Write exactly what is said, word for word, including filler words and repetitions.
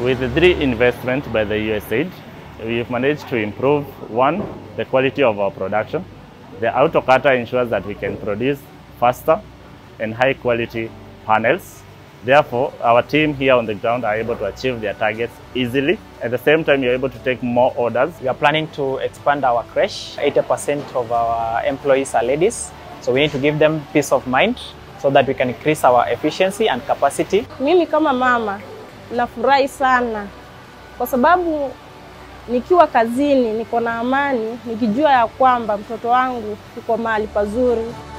With the three investments by the U S A I D, we've managed to improve, one, the quality of our production. The auto cutter ensures that we can produce faster and high quality panels. Therefore, our team here on the ground are able to achieve their targets easily. At the same time, you're able to take more orders. We are planning to expand our creche. eighty percent of our employees are ladies. So we need to give them peace of mind so that we can increase our efficiency and capacity. Mimi kama mama nafurahi sana kwa sababu nikiwa kazini niko na amani nikijua ya kwamba mtoto wangu yuko mahali pazuri.